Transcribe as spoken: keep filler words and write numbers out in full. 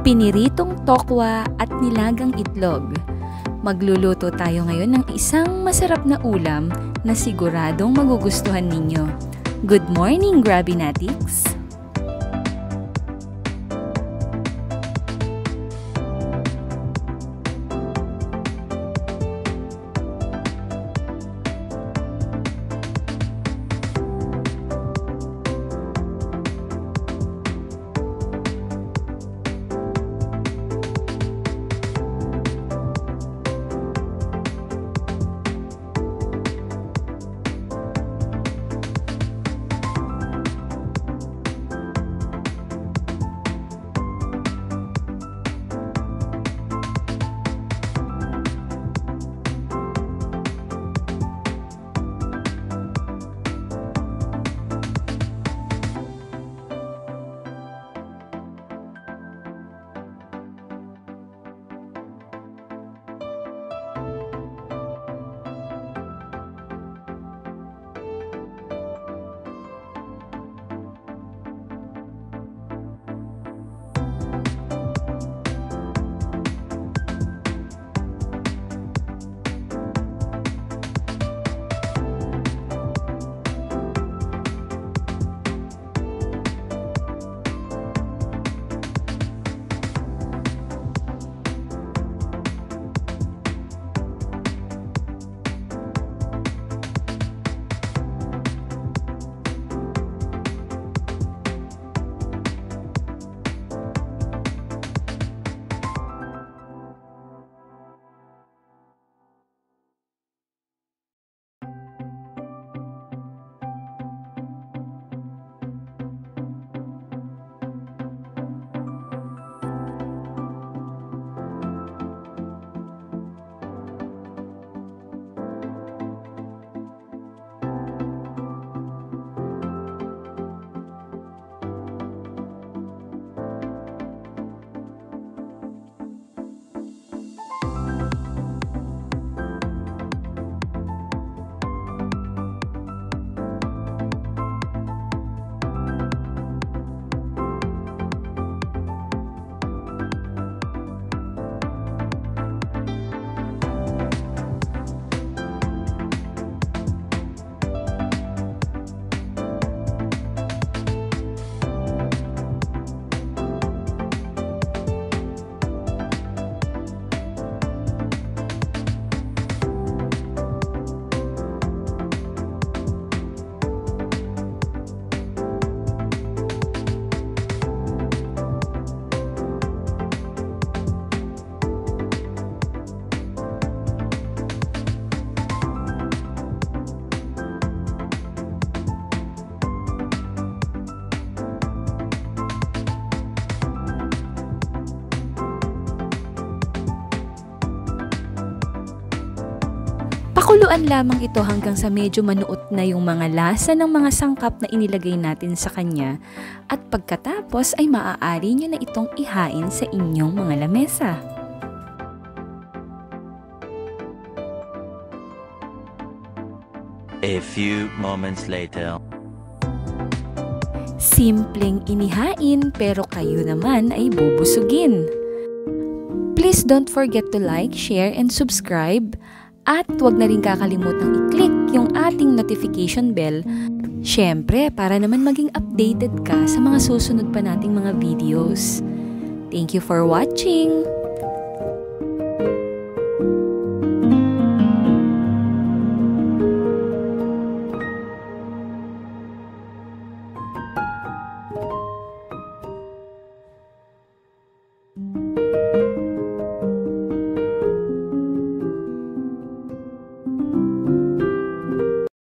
piniritong tokwa at nilagang itlog. Magluluto tayo ngayon ng isang masarap na ulam na siguradong magugustuhan ninyo. Good morning, Grabby Natics! Pakuluan lamang ito hanggang sa medyo manuot na yung mga lasa ng mga sangkap na inilagay natin sa kanya at pagkatapos ay maaari nyo na itong ihain sa inyong mga lamesa. A few moments later. Simpleng inihain pero kayo naman ay bubusugin. Please don't forget to like, share, and subscribe. At huwag na rin kakalimutang i-click yung ating notification bell. Syempre, para naman maging updated ka sa mga susunod pa nating mga videos. Thank you for watching!